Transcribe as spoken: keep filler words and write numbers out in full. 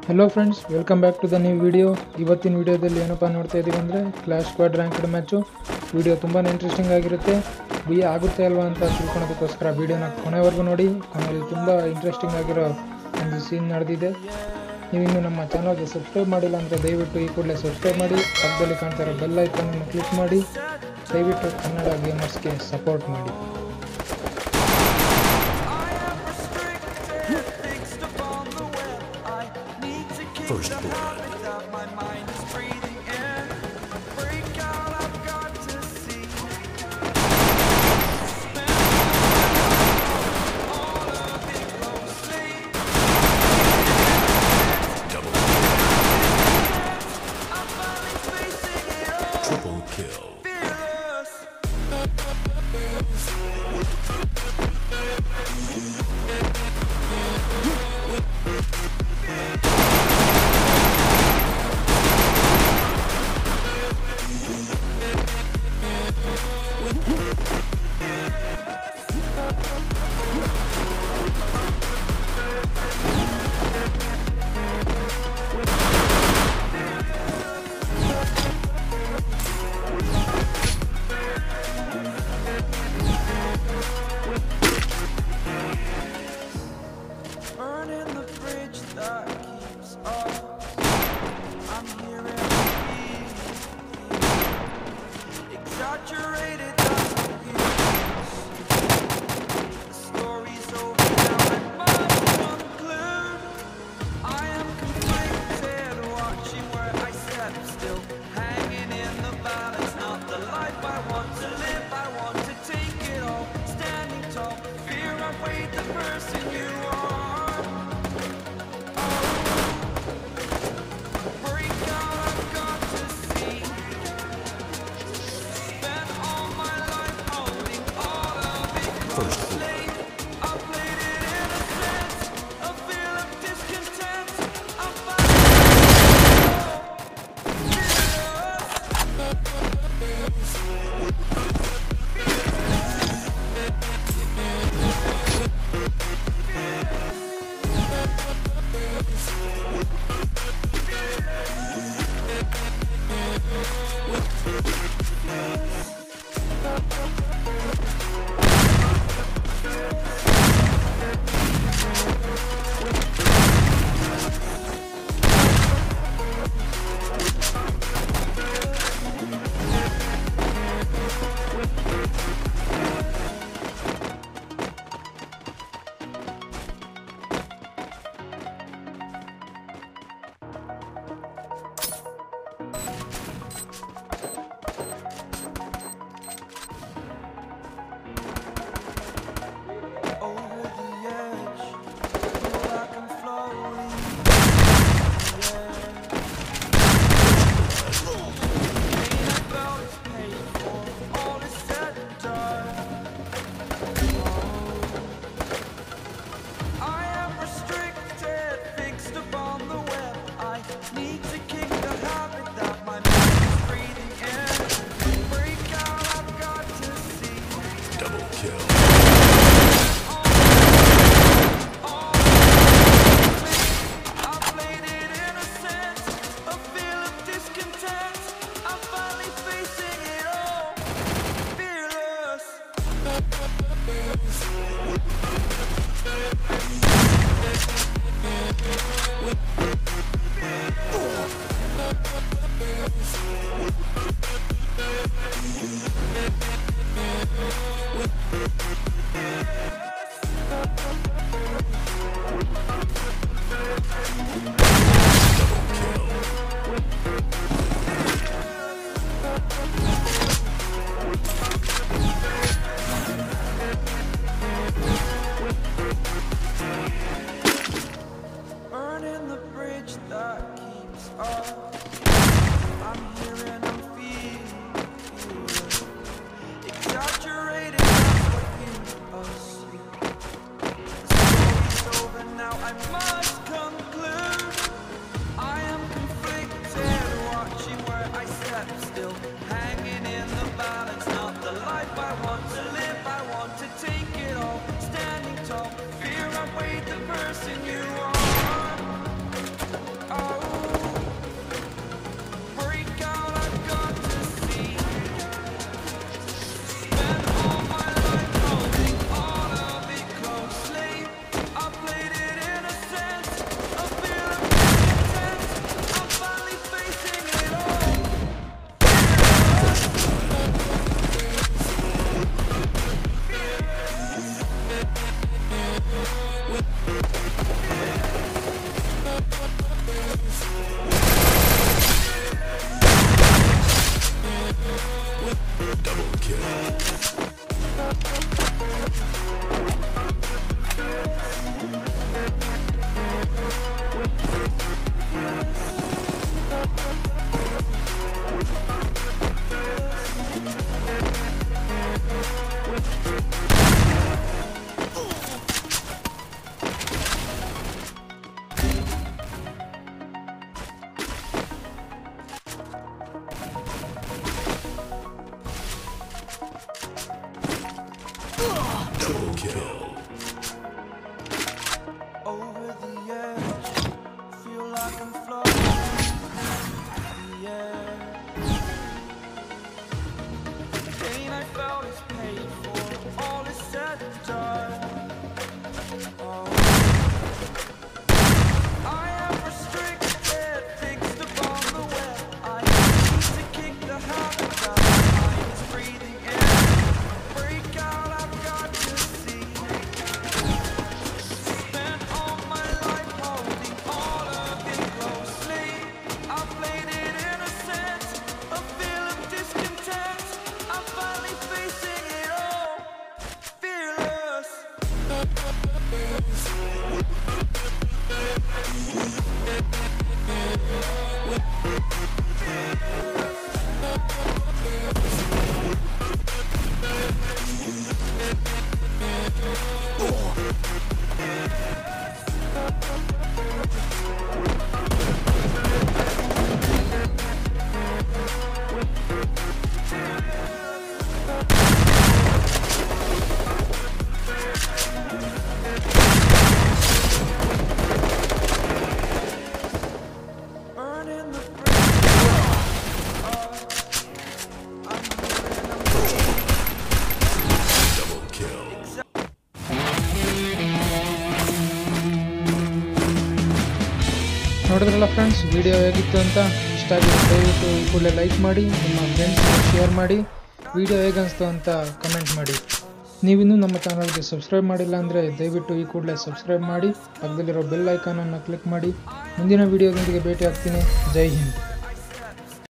Hello friends, welcome back to the new video. ಇವತ್ತಿನ ವಿಡಿಯೋದಲ್ಲಿ ಏನಪ್ಪ ನೋಡ್ತಾ ಇದೀವಿ ಅಂದ್ರೆ clash squad ranked match. Video ತುಂಬಾನೇ ಇಂಟ್ರೆಸ್ಟಿಂಗ್ ಆಗಿರುತ್ತೆ. ಬಿ ಆಗುತ್ತೆ ಅಲ್ವಾ ಅಂತ ತಿಳ್ಕೊಳ್ಳೋದಕ್ಕೋಸ್ಕರ ವಿಡಿಯೋನ ಕೊನೆವರೆಗೂ ನೋಡಿ. ಕೊನೆಯಲ್ಲಿ ತುಂಬಾ ಇಂಟ್ರೆಸ್ಟಿಂಗ್ ಆಗಿರೋ ಒಂದು ಸೀನ್ ನಡೆದಿದೆ. ನೀವು ಇನ್ನೂ ನಮ್ಮ ಚಾನಲ್ಗೆ ಸಬ್ಸ್ಕ್ರೈಬ್ ಮಾಡಿಲ್ಲ ಅಂದ್ರೆ ದಯವಿಟ್ಟು ಈ ಕೂಡಲೇ ಸಬ್ಸ್ಕ್ರೈಬ್ ಮಾಡಿ. ಪಕ್ಕದಲ್ಲಿ ಕಾಣ್ತಾ ಇರೋ ಬೆಲ್ ಐಕಾನ್ ಅನ್ನು ಕ್ಲಿಕ್ ಮಾಡಿ. ದಯವಿಟ್ಟು ಕನ್ನಡ ಗೇಮರ್ಸ್ಗೆ ಸಪೋರ್ಟ್ ಮಾಡಿ. First blood. Double kill. Triple kill. First blood. With Double kill. Over the edge, feel like I'm floating. Yeah. The pain I felt is paid for. All is said and done. Oh. I am restricted, fixed upon the web. I need to kick the habit out. My mind is breathing in. Break out, I've got to see. Spent all my life holding all of it closely. I played it innocent, a feel of discontent. I'm finally facing it all, fearless. Burning the Double kill. ನೋಡಿದ್ರಲ್ಲ friends, video ಹೇಗಿತ್ತು ಅಂತ. ಇಷ್ಟ ಆಗಿದೆ ದಯವಿಟ್ಟು ಈ ಕೂಡಲೇ like ಮಾಡಿ, ನಿಮ್ಮ ಫ್ರೆಂಡ್ಸ್ಗೆ ಶೇರ್ ಮಾಡಿ, ವಿಡಿಯೋ ಹೇಗನ್ನಿಸ್ತು ಅಂತ ಕಮೆಂಟ್ ಮಾಡಿ. ನೀವಿನ್ನೂ ನಮ್ಮ ಚಾನಲ್ಗೆ ಸಬ್ಸ್ಕ್ರೈಬ್ ಮಾಡಿಲ್ಲ ಅಂದರೆ ದಯವಿಟ್ಟು ಈ ಕೂಡಲೇ ಸಬ್ಸ್ಕ್ರೈಬ್ ಮಾಡಿ, ಪಕ್ಕದಲ್ಲಿರೋ ಬೆಲ್ ಐಕಾನನ್ನು ಕ್ಲಿಕ್ ಮಾಡಿ. ಮುಂದಿನ ವಿಡಿಯೋದೊಂದಿಗೆ ಭೇಟಿ ಆಗ್ತೀನಿ. ಜೈ ಹಿಂದ್.